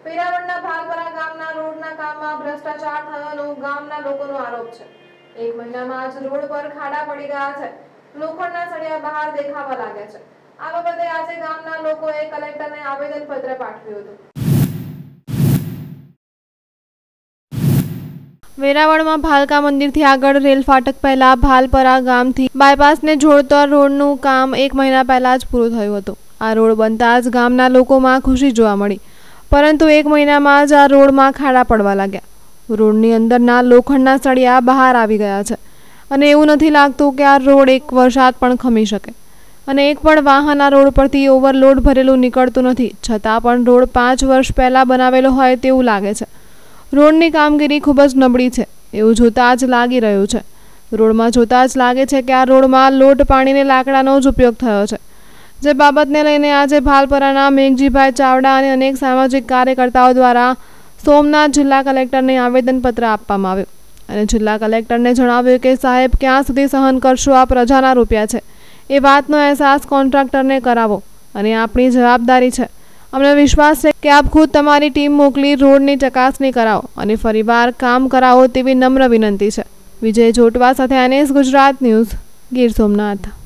વેરાવળના ભાલપરા ગામના રોડના કામમાં ભ્રષ્ટાચાર થયાનો ગામના લોકોનો આરોપ છે। 1 મહિનામાં જ રોડ પર ખાડા પડી ગયા છે। લોખંડના સળિયા બહાર દેખાવા લાગ્યા છે। આ બાબતે આજે ગામના લોકોએ કલેક્ટરને આવેદનપત્ર પાઠવ્યું હતું। વેરાવળમાં ભાલકા મંદિરથી આગળ રેલ ફાટક પહેલા ભાલપરા ગામથી બાયપાસને જોડતા રોડનું કામ 1 મહિના પહેલા જ પૂરું થયું હતું। આ રોડ બનતા જ ગામના લોકોમાં ખુશી જોવા મળી, પરંતુ 1 મહિનામાં જ આ રોડમાં ખાડા પડવા લાગ્યા। રોડની અંદરના લોખંડના સળિયા બહાર આવી ગયા છે અને એવું નથી લાગતું કે આ રોડ એક વરસાદ પણ ખમી શકે અને એક પણ વાહન આ રોડ પરથી ઓવરલોડ ભરેલું નીકળતું નથી, છતાં પણ રોડ 5 વર્ષ પહેલા બનાવેલો હોય તેવું લાગે છે। રોડની કામગીરી ખૂબ જ નબળી છે એવું જોતાં જ લાગી રહ્યું છે। રોડમાં જોતાં જ લાગે છે કે આ રોડમાં લોટ પાણીને લાકડાનો જ ઉપયોગ થયો છે, જે બાબતને લઈને આજે ભાલપરાના મેઘજીભાઈ ચાવડા અને અનેક સામાજિક કાર્યકર્તાઓ દ્વારા સોમનાથ જિલ્લા કલેક્ટરને આવેદનપત્ર આપવામાં આવ્યું અને જિલ્લા કલેક્ટરને જણાવ્યું કે સાહેબ, ક્યાં સુધી સહન કરશો? આ પ્રજાના રૂપિયા છે, એ વાતનો અહેસાસ કોન્ટ્રાક્ટરને કરાવો અને આપણી જવાબદારી છે। અમને વિશ્વાસ છે કે આપ ખુદ તમારી ટીમ મોકલી રોડની ચકાસણી કરાવો અને ફરીવાર કામ કરાવો તેવી નમ્ર વિનંતી છે। વિજય જોટવા સાથે NS ગુજરાત ન્યૂઝ, ગીર સોમનાથ।